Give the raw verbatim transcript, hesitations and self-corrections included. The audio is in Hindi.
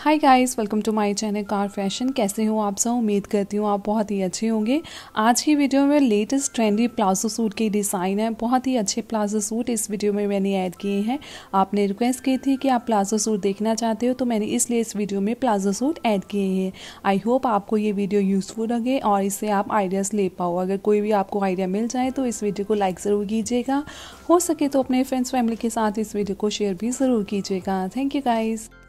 Hi guys, welcome to my channel car fashion. कैसे हो आप सब? उम्मीद करती हूँ आप बहुत ही अच्छे होंगे। आज की वीडियो में लेटेस्ट ट्रेंडी प्लाजो सूट की डिज़ाइन है। बहुत ही अच्छे प्लाजो सूट इस वीडियो में मैंने ऐड किए हैं। आपने रिक्वेस्ट की थी कि आप प्लाजो सूट देखना चाहते हो, तो मैंने इसलिए इस वीडियो में प्लाजो सूट ऐड किए हैं। आई होप आपको ये वीडियो यूज़फुल लगे और इससे आप आइडियाज़ ले पाओ। अगर कोई भी आपको आइडिया मिल जाए तो इस वीडियो को लाइक ज़रूर कीजिएगा। हो सके तो अपने फ्रेंड्स फैमिली के साथ इस वीडियो को शेयर भी ज़रूर कीजिएगा। Thank you guys.